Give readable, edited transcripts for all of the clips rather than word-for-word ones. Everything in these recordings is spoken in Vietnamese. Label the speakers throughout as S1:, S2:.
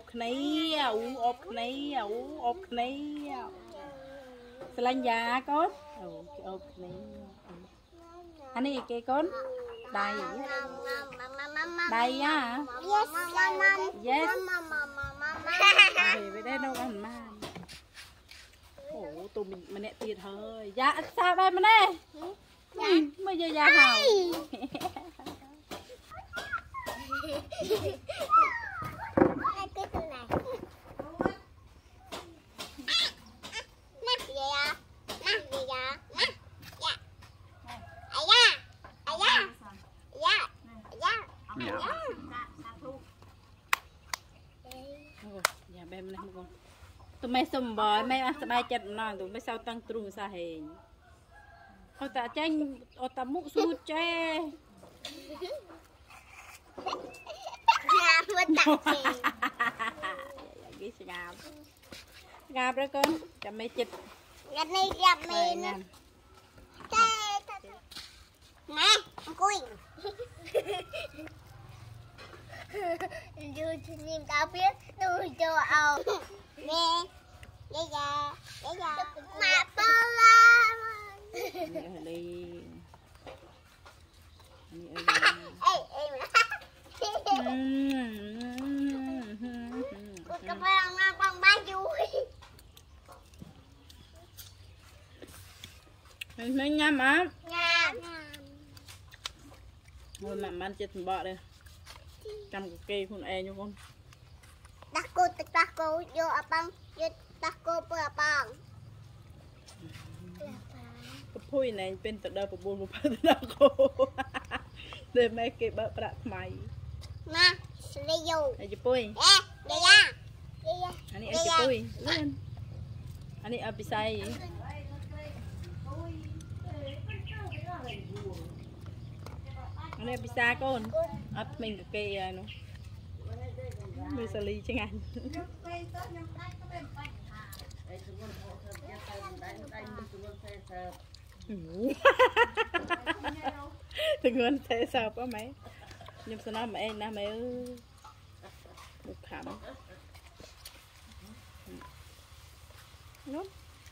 S1: này ốp này lanh già con ốp này anh ấy cái con đầy đầy á yes về đây đâu ăn mà ồ tụi mình nè tiệt hơi dạ sao đây mà nè bây giờ già hào tụi mày xùm bò mày ăn sợi chặt nòng tụi mày sao tăng trùng sa hình thôi ta tranh ở ta múc sút che gạp đó con chậm mày chịch
S2: gạp này gạp mày nè nè cùi đưa nhìn tao biết đưa cho ông nè đây ra mà to la
S1: đi
S2: các bạn con ba vui
S1: mình nhắm á
S2: nhắm
S1: thôi mà ăn chết bọ đây trăm cái cây con e như con
S2: đặt cô vô abang vô đặt cô bữa abang
S1: cái phui này bên tận đây buồn một phát đặt cô để mấy cái bợ bạc mày
S2: nè lấy vô
S1: này chụp phui
S2: đây ra
S1: anh ấy chụp phui lên anh ấy bị sai gì anh ấy bị sai con ấp mình cái cây nó mình xử lý chứ anh từng người thế sao có mấy nhưng sao nó mẹ na mẹ một khảm đúng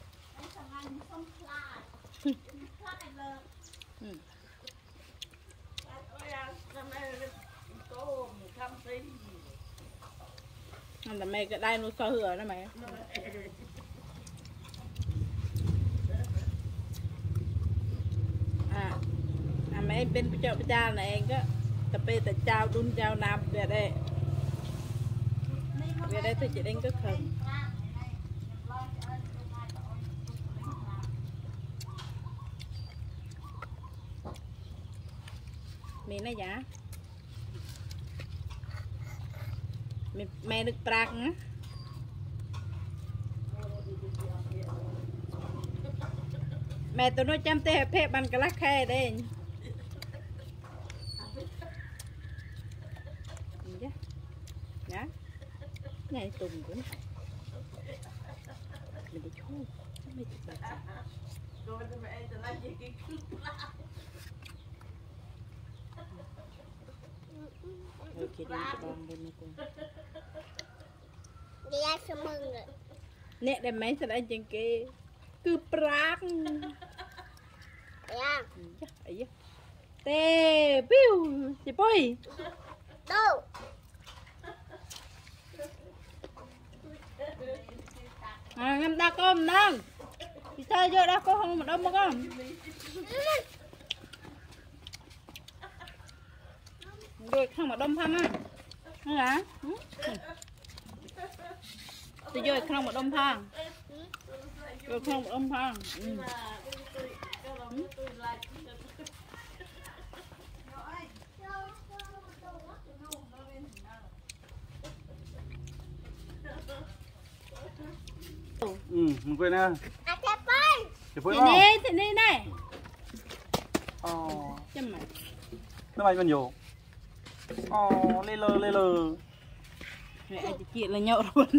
S1: là mẹ cái đây nó có hửa đó mẹ mấy bên chợ cha này có tập về chào đun chào nam về đây tôi chỉ đánh cái khẩn mình này giá mẹ được trạc á mẹ tôi nói chăm tê phê bằng cái lá khe đây nhá này tùng cũng mình đi chôn mình đi
S2: ra sớm mừng rồi
S1: nè để mấy sao anh chừng kia cứ prác
S2: dạ
S1: tê piu chị bôi
S2: đâu
S1: ngâm đa cơm nâng thì chơi vô đa có không mà đâu mà con rồi không mà đông thăm á nó là thì vô không mà đông thang rồi không mà đông thang
S3: mình quên nè.
S1: Thì đi này. Châm mày.
S3: Nó bay bao nhiêu? Lê lờ.
S1: Mẹ chị chuyện là nhậu luôn.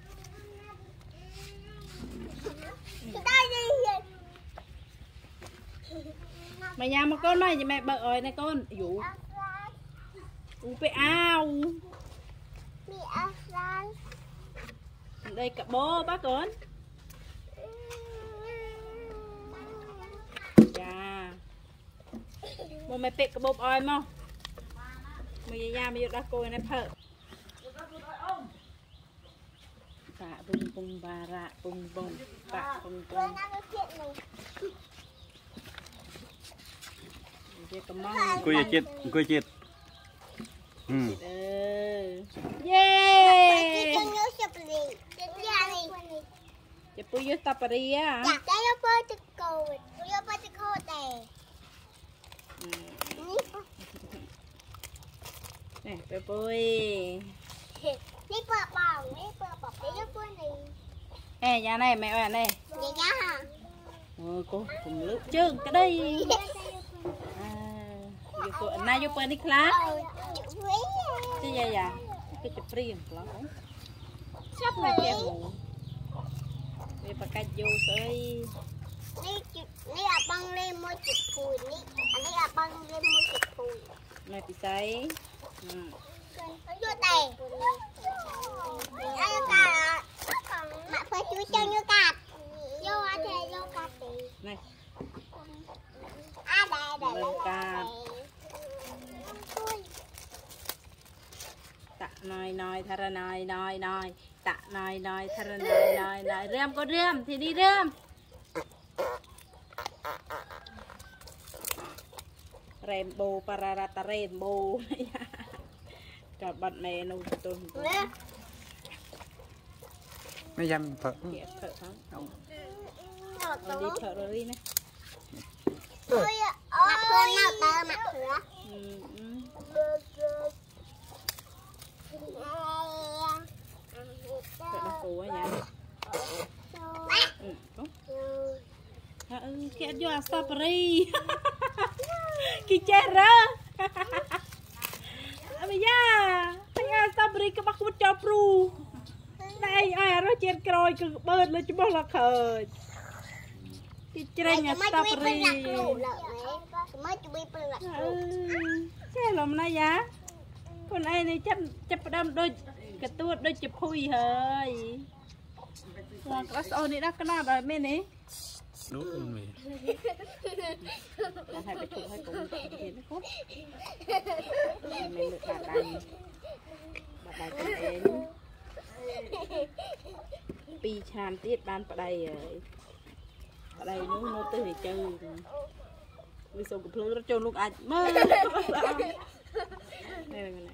S1: Mày nhà một con này thì mẹ bợ rồi này con. Dụ. Ú bê ao.
S2: Mẹ ao
S1: đây cả bố bác con dạ một mày pek cả bố oi mau mày nhà mày đã coi này phở tạ bung bung bà rạ bung bung tạ bung bung
S3: Cùi chết
S1: yeahจะปุยยุตาปรีอ่ะนี่ไปปุย
S2: นี่เปิดเปล่านี่เปิดบอกได้ยังปุ้ยนี่
S1: เอ้ยยาnày mẹ ơi này
S2: ยังยัง
S1: cô cùng lướt chương cái đây vô cô na vô bên đi class chứ vậy à cái chụp riêng lắm sắp này kẹo ngủ về bà cạch vô sơi
S2: นี่อะบังเล่มวยจุดพูนนี่อันนี้อะบังเล่มวยจุดพูน
S1: này thì sấy
S2: ยูเตะยูกามาเพื่อช่วยเจ้ายูกายูอะไรยูกาตี
S1: này
S2: ได้
S1: lên ca tạ nói thà nói tạ nói thà nói rơm có rơm thì đi rơm rainbow pararata rainbow cả bạn mẹ nấu tôm
S3: ไม่ยำเผิ่
S1: kẹt thợ thắng đi thợ rồi đi nè
S2: มาเพื่อนมาเติมมาเพื่อ
S1: thợ là cô ấy nhá kẹt vô strawberry kì chết ra bây giờ anh strawberry các bác muốn cho pru đây ai nó chết rồi cứ bơm lên cho bác là khởi cái trên nhà strawberry cái lòng này giá con ai này chấp đâm đôi cái tuốt đôi chụp hui hơi còn cái số này đã cái nào rồi bên này
S3: đúng rồi
S1: hai cái chụp hai cùng thì nó cốt mình được bạn đài con em pi chàm tiết ban ở đây nó từ để chơi vì sao cũng plug nó trôn lúc anh mơ đây là người này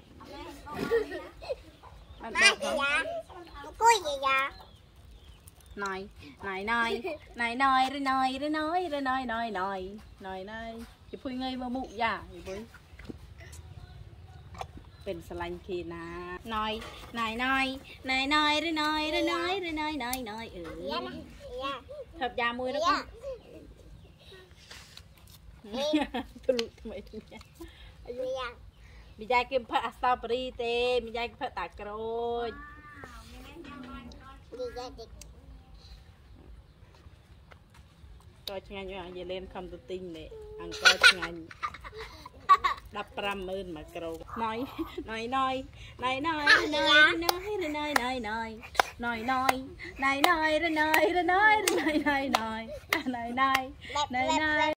S1: anh đọc hả
S2: cùi gì vậy
S1: nói chụp phui ngay mà mụ giả vớiเป็นสลันคีนะน้อยthật già mùi đó con tôi lụt mày bây giờ kiếm phật strawberry tê bây giờ kiếm phật tạc rồi coi chăng anh vậy lên không tự tin nè ăn coi chăng anh đập ram ơn mà cầu nói